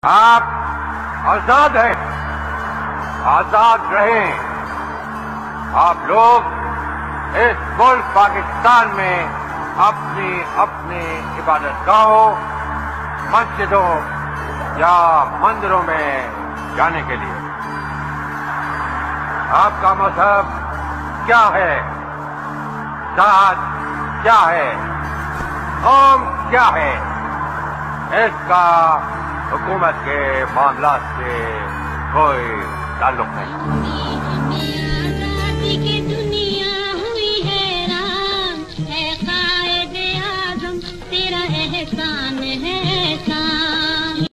आप आजाद हैं, आजाद रहें। आप लोग इस मुल्क पाकिस्तान में अपनी अपनी इबादतगाहों, मस्जिदों या मंदिरों में जाने के लिए। आपका मजहब क्या है, जात क्या है, कौम क्या है, इसका हुकूमत के मामलात से कोई ताल्लुक नहीं।